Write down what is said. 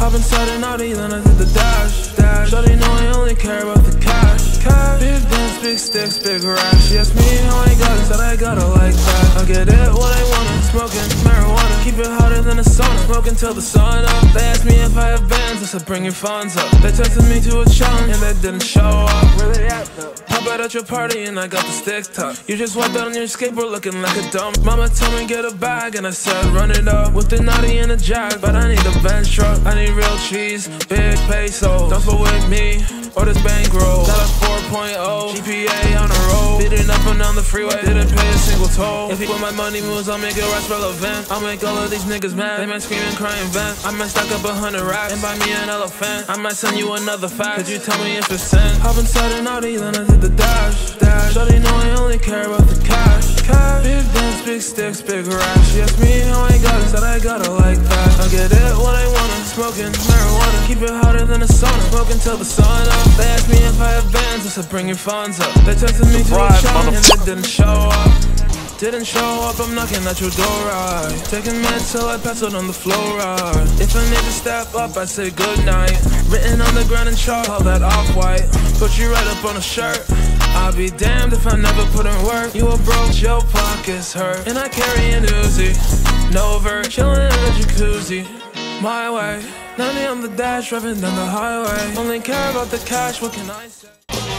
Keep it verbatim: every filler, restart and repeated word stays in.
Hop inside an Audi, then I hit the dash, dash. Shawty know I only care about the cash, cash. Big dance, big sticks, big rash. She asked me how I got it, said I got it like that. I get it what I wanna, smoking marijuana. Keep it hotter than a sauna, smoking till the sun up. They asked me if I have bands, I said bring your funds up. They texted me to a challenge, and they didn't show up. Where they at though? Pop out at your party, and I got the stick tucked. You just walked out on your skateboard looking like a dumb. Mama told me get a bag, and I said run it up. With the naughty and a jack, but I need a bench truck. I need real cheese, big pesos. Don't fuck with me, or this bankroll. Got a four point oh, G P A on the road. Beating up and down the freeway, didn't pay a single toll. If he when my money moves, I'll make it rest relevant. I'll make all of these niggas mad. They might scream and cry and vent. I might stack up a hundred racks and buy me an elephant. I might send you another fax. Could you tell me if it's sent? Hop inside an Audi, then I hit the dash, dash. Shawty know I only care about the cash, cash. Big dance, big sticks, big rash. She asked me how I got it, said I got it like that. I get it what I wanna, smoking marijuana. Keep it hotter than a sauna, smoking till the sun up. They asked me if I have bands, I said bring your funds up. They texted me to a challenge, and they didn't show up. Didn't show up, I'm knocking at your door, right? Taking meds till I pass out on the floor, right? If I need to step up, I say goodnight. Written on the ground in chalk, all that off-white. Put you right up on a shirt. I'll be damned if I never put in work. You a broke, your pockets hurt. And I carry an Uzi, no vert, chillin' in a jacuzzi. My way, ninety on the dash, driving down the highway. Only care about the cash, what can I say?